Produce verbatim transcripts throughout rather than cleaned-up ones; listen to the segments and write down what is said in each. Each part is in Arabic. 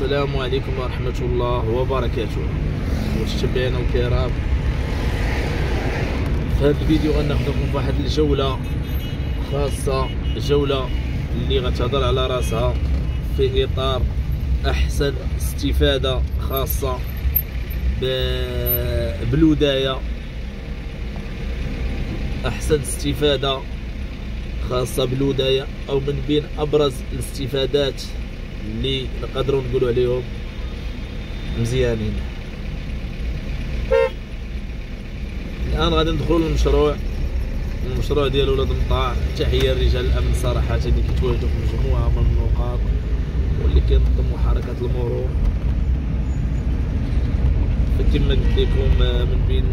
السلام عليكم ورحمة الله وبركاته. متابعينا الكرام، في هذا الفيديو غناخذكم في واحد الجولة خاصة، جولة اللي غتهضر على راسها في إطار أحسن استفادة خاصة بالوداية، أحسن استفادة خاصة بالوداية، أو من بين أبرز الاستفادات اللي نقدروا نقولوا عليهم مزيانين. الآن غادي ندخلوا للمشروع، المشروع ديال ولاد مطاع. تحية لرجال الأمن صراحة اللي كيتواجدوا في مجموعة من النقاط واللي كينظموا حركة المرور. فكما قلت لكم، من بين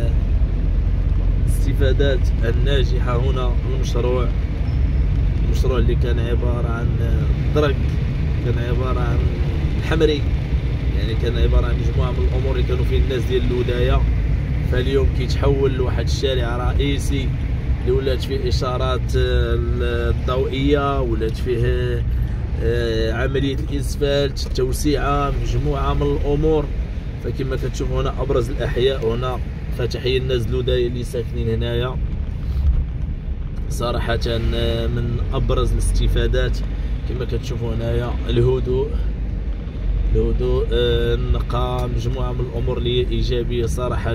الاستفادات الناجحة هنا المشروع المشروع اللي كان عبارة عن درك، كان عبارة عن الحمري، يعني كان عبارة عن مجموعة من الأمور اللي كانوا فيه الناس ديال الوداية. فاليوم كيتحول لواحد الشارع رئيسي اللي ولات فيه إشارات الضوئية، ولات فيه عملية الإسفلت، التوسعة، مجموعة من الأمور. فكما كتشوفوا هنا أبرز الأحياء هنا، فتحية الناس الوداية اللي ساكنين هنايا. صراحة من أبرز الاستفادات كما كتشوفوا هنايا الهدوء، الهدوء، النقاء، مجموعة من الأمور اللي هي إيجابية صراحة.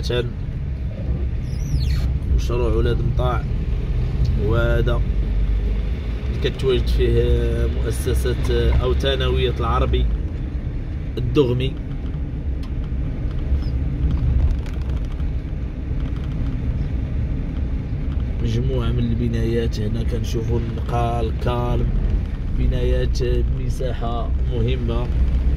مشروع ولاد مطاع، وهذا كتواجد فيه مؤسسة أو ثانوية العربي الدغمي. مجموعة من البنايات هنا كنشوفوا النقاء، الكالم، بنايات بمساحة مهمة.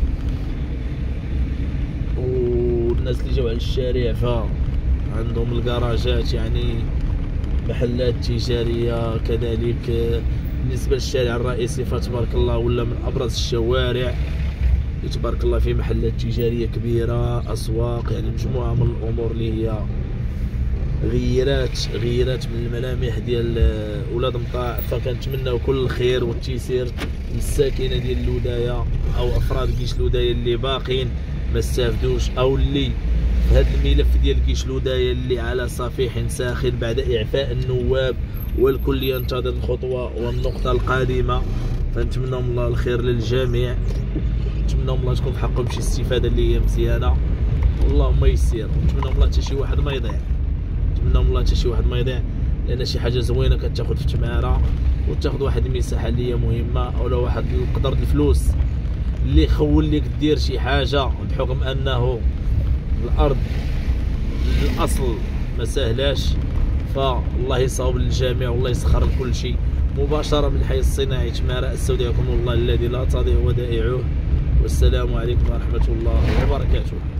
والناس اللي جاو على الشارع فعندهم الكراجات، يعني محلات تجارية كذلك. بالنسبة للشارع الرئيسي فتبارك الله ولا من أبرز الشوارع، تبارك الله فيه محلات تجارية كبيرة، أسواق، يعني مجموعة من الأمور اللي هي غيرات غيرات من الملامح ديال ولاد مطاع. فكنتمناو كل الخير والتيسير للساكنه ديال الودايه او افراد كيش الودايه اللي باقين ما استافدوش، او اللي في هذا الملف ديال كيش الودايه اللي على صفيح ساخن بعد اعفاء النواب، والكل ينتظر الخطوه والنقطه القادمه. فنتمناو الله الخير للجميع، نتمناو الله تكون في حقهم شي استفاده اللي هي مزيانه، اللهم يسير. نتمناو الله حتى شي واحد ما يضيع، نتمنى الله حتى شي واحد ما يضيع، لان شي حاجه زوينه كتاخذ في تماره وتاخذ واحد المساحه اللي هي مهمه، ولا واحد القدر الفلوس اللي يخول لك دير شي حاجه، بحكم انه الارض الاصل ما سهلاش. فالله يصاوب للجميع والله يسخر لكل شيء. مباشره من الحي الصناعي تماره، استودعكم الله الذي لا تضيع ودائعه، والسلام عليكم ورحمه الله وبركاته.